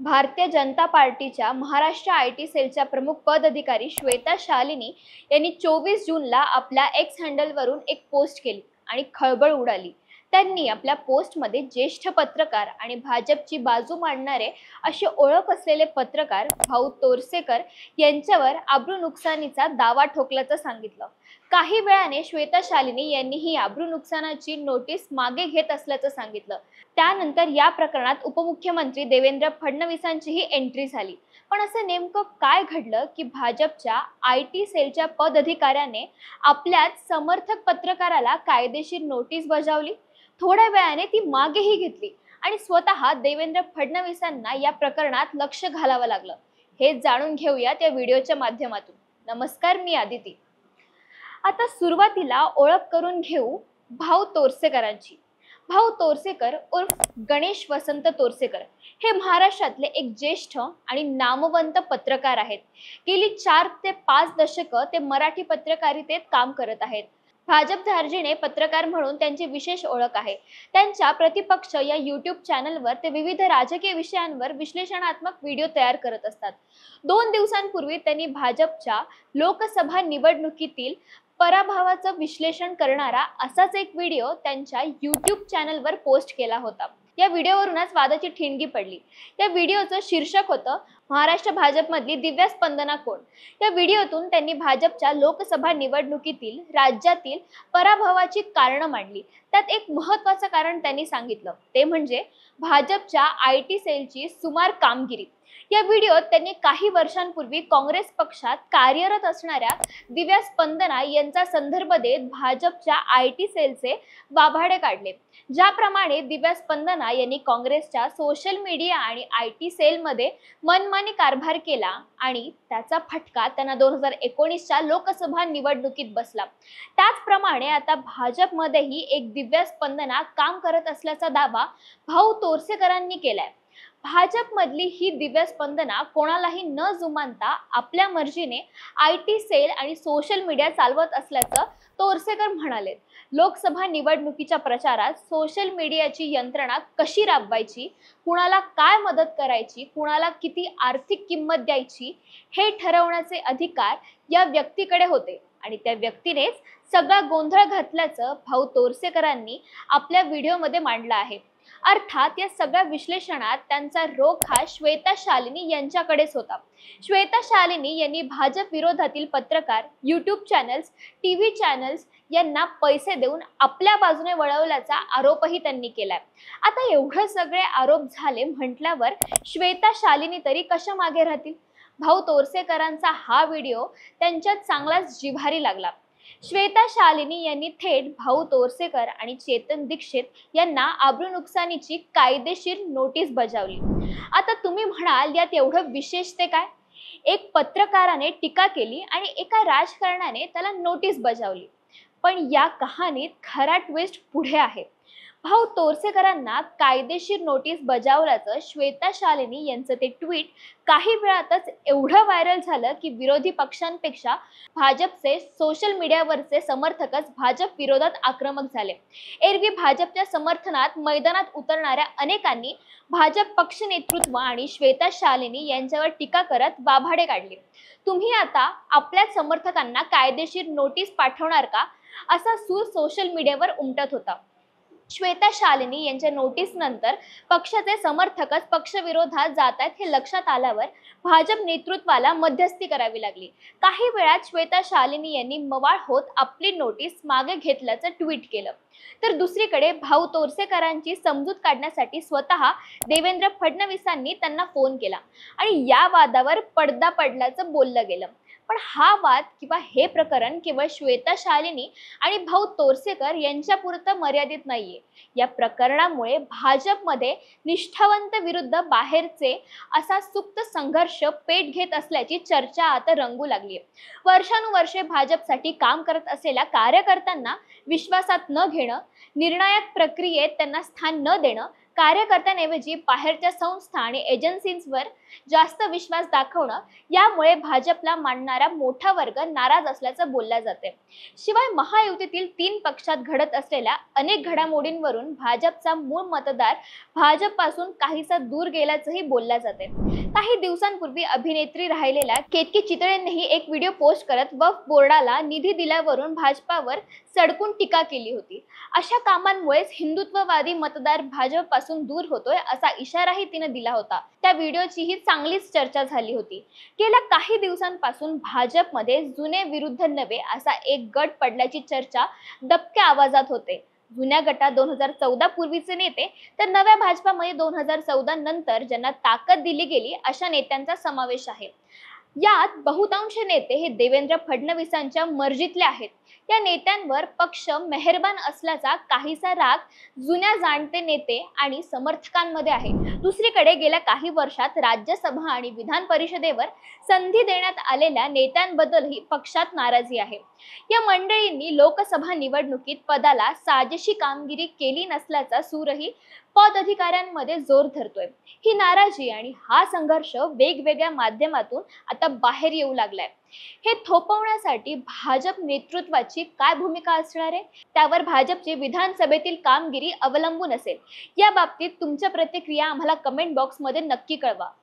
भारतीय जनता पार्टीच्या महाराष्ट्र आयटी सेलच्या प्रमुख पदाधिकारी श्वेता शालिनी यांनी 24 जूनला आपल्या एक्स हँडलवरून एक पोस्ट केली आणि खळबळ उडाली. त्यांनी आपल्या पोस्टमध्ये ज्येष्ठ पत्रकार आणि भाजपची बाजू मांडणारे अशी ओळख असलेले पत्रकार भाऊ तोरसेकर यांच्यावर आब्रू नुकसानीचा दावा ठोकल्याचं सांगितलं. काही वेळाने श्वेता शालिनी यांनी ही आब्रू नुकसानाची नोटीस मागे घेत असल्याचं सांगितलं. त्यानंतर या प्रकरणात उपमुख्यमंत्री देवेंद्र फडणवीसांचीही एंट्री झाली. पण असं नेमकं काय घडलं की भाजपच्या आयटी सेलच्या पदाधिकाऱ्याने आपल्याच समर्थक पत्रकाराला कायदेशीर नोटीस बजावली, थोड्या वेळाने ती मागेही घेतली आणि स्वतः देवेंद्र फडणवीसांना या प्रकरणात लक्ष घालावं लागलं. हे जाणून घेऊयात या व्हिडिओच्या माध्यमातून. नमस्कार, मी आदिती. आता सुरुवातीला ओळख करून घेऊ भाऊ तोरसेकरांची. भाऊ तोरसेकर उर्फ गणेश वसंत तोरसेकर हे महाराष्ट्रातले एक ज्येष्ठ आणि नामवंत पत्रकार आहेत. गेली 4 ते 5 दशकं ते मराठी पत्रकारितेत काम करत आहेत. भाजप धार्जिणे पत्रकार म्हणून त्यांची विशेष ओळख आहे. त्यांच्या प्रतिपक्ष या यूट्यूब चॅनलवर ते विविध राजकीय विषयांवर विश्लेषणात्मक व्हिडिओ तयार करत असतात. 2 दिवसांपूर्वी त्यांनी भाजपच्या लोकसभा निवडणुकीतील पराभवाचं विश्लेषण करणारा असाच एक व्हिडिओ त्यांच्या यूट्यूब चॅनलवर पोस्ट केला होता. या व्हिडिओवरूनच वादाची ठिणगी पडली. या व्हिडिओचं शीर्षक होतं महाराष्ट्र भाजपमधली दिव्या स्पंदना कोण. या व्हिडिओतून त्यांनी भाजपच्या लोकसभा निवडणुकीतील राज्यातील पराभवाची कारणं मांडली. त्यात एक महत्त्वाचं कारण त्यांनी सांगितलं, ते म्हणजे भाजपच्या आयटी सेलची सुमार कामगिरी. या व्हिडिओत त्यांनी काही वर्षांपूर्वी काँग्रेस पक्षात कार्यरत असणाऱ्या दिव्या स्पंदना यांचा संदर्भ देत भाजपच्या आयटी सेलचे वाभाडे काढले. ज्याप्रमाणे दिव्या स्पंदना यांनी काँग्रेसच्या सोशल मीडिया आणि आयटी सेलमध्ये मनमानी कारभार केला आणि त्याचा फटका त्यांना 2019च्या लोकसभा निवडणुकीत बसला. त्याचप्रमाणे आता भाजपमध्येही एक दिव्या स्पंदना काम करत असल्याचा दावा भाऊ तोरसेकरांनी केलाय. भाजपमधली ही दिव्या स्पंदना कोणालाही न जुमानता आपल्या मर्जीने आयटी सेल आणि सोशल मीडिया चालवत असल्याचं तोरसेकर म्हणाले. लोकसभा निवडणुकीच्या प्रचारात सोशल मीडियाची यंत्रणा कशी राबवायची, कुणाला काय मदत करायची, कुणाला किती आर्थिक किंमत द्यायची हे ठरवण्याचे अधिकार या व्यक्तीकडे होते आणि त्या व्यक्तीनेच सगळा गोंधळ घातल्याचं भाऊ तोरसेकरांनी आपल्या व्हिडिओमध्ये मांडलं आहे. अर्थात या सगळ्या विश्लेषणात त्यांचा रोख हा श्वेता शालिनी यांच्याकडेच होता. श्वेता शालिनी यांनी भाजप विरोधातील पत्रकार, यूट्यूब चॅनल्स, टीव्ही चॅनल्स यांना पैसे देऊन आपल्या बाजूने वळवल्याचा आरोपही त्यांनी केलाय. आता एवढे सगळे आरोप झाले म्हटल्यावर श्वेता शालिनी तरी कशा मागे राहतील? भाऊ तोरसेकरांचा हा व्हिडिओ त्यांच्यात चांगलाच जिव्हारी लागला. श्वेता शालिनी यांनी थेट भाऊ तोरसेकर आणि चेतन दीक्षित यांना आब्रू नुकसानीची कायदेशीर नोटीस बजावली. आता तुम्ही म्हणाल, यात एवढं विशेष ते काय? एक पत्रकाराने टीका केली आणि एका राजकारणाने त्याला नोटीस बजावली. पण या कहाणीत खरा ट्विस्ट पुढे आहे. भाऊ तोरसेकरांना कायदेशीर नोटीस बजावल्याचं श्वेता शालिनी यांचं ते ट्विट काही वेळातच एवढं व्हायरल झालं की विरोधी पक्षांपेक्षा भाजपचे सोशल मीडियावरचे समर्थकच भाजप विरोधात आक्रमक झाले. एरवी भाजपच्या समर्थनात मैदानात उतरणाऱ्या अनेकांनी भाजप पक्ष नेतृत्व आणि श्वेता शालिनी यांच्यावर टीका करत वाभाडे काढले. तुम्ही आता आपल्याच समर्थकांना कायदेशीर नोटीस पाठवणार का, असा सूर सोशल मीडियावर उमटत होता. श्वेता शालिनी यांच्या नोटीस नंतर पक्षाचे समर्थकच पक्षविरोधात जात आहेत हे लक्षात आल्यावर भाजप नेतृत्वाला मध्यस्थी करावी लागली. काही वेळात श्वेता शालिनी यांनी मवाळ होत आपली नोटीस मागे घेतल्याचं ट्विट केलं. तर दुसरीकडे भाऊ तोरसेकरांची समजूत काढण्यासाठी स्वतः देवेंद्र फडणवीसांनी त्यांना फोन केला आणि या वादावर पडदा पडल्याचं बोललं गेलं. पण हा वाद किंवा हे प्रकरण केवळ श्वेता शालिनी आणि भाऊ तोरसेकर यांच्यापुरतं मर्यादित नाहीये. या प्रकरणामुळे भाजपमध्ये निष्ठावंत विरुद्ध बाहेरचे असा सुप्त संघर्ष पेट घेत असल्याची चर्चा आता रंगू लागली आहे. वर्षानुवर्षे भाजपसाठी काम करत असलेल्या कार्यकर्त्यांना विश्वासात न घेणं, निर्णायक प्रक्रियेत त्यांना स्थान न देणं, कार्यकर्त्यांऐवजी बाहेरच्या संस्था आणि एजन्सींवर जास्त विश्वास दाखवणं, यामुळे भाजपला मानणारा मोठा वर्ग नाराज असल्याचं बोललं जाते। शिवाय महायुतीतील 3 पक्षात घडत असलेल्या अनेक घडामोडींवरून भाजपचा मूळ मतदार भाजपपासून काहीसा दूर गेल्याचंही बोललं जाते। काही दिवसांपूर्वी अभिनेत्री राहिलेल्या केतकी चितळेंनीही एक व्हिडिओ पोस्ट करत वक्फ बोर्डाला निधी दिल्यावरून भाजपावर सडकून टीका केली होती। अशा कामांमुळेच हिंदुत्ववादी मतदार भाजपपासून दूर होतोय असा इशाराही तिने दिला होता। त्या व्हिडिओचीही चांगलीच चर्चा झाली होती। गेल्या काही दिवसांपासून भाजपमध्ये जुने विरुद्ध नवे असा एक गट पडल्याची चर्चा दबक्या आवाजात होते। जुन्या गटात 2014 पूर्वीचे नेते तर नव्या भाजपामध्ये 2014 नंतर ज्यांना ताकद दिली गेली अशा नेत्यांचा समावेश आहे। यात बहुतांश नेते हे देवेंद्र फडणवीसांच्या मर्जीतले आहेत। या नेत्यांवर पक्ष मेहरबान असल्याचा काहीसा राग जुन्या जाणते नेते आणि समर्थकांमध्ये आहे। दुसरीकडे गेल्या काही वर्षात राज्यसभा आणि विधान परिषदेवर संधी देण्यात आलेल्या नेत्यांबद्दलही पक्षात नाराजी आहे। या मंडळींनी लोकसभा निवडणुकीत पदाला साजेशी कामगिरी केली नसल्याचा सूरही पदाधिकाऱ्यांमध्ये जोर धरतोय। ही नाराजी आणि हा संघर्ष वेगवेगळ्या माध्यमातून आता बाहेर येऊ लागलाय। हे थोपवण्यासाठी भाजप नेतृत्वाची काय भूमिका असणार आहे, त्यावर भाजपची विधानसभेतील कामगिरी अवलंबून असेल। या बाबतीत तुमच्या प्रतिक्रिया आम्हाला कमेंट बॉक्समध्ये नक्की कळवा।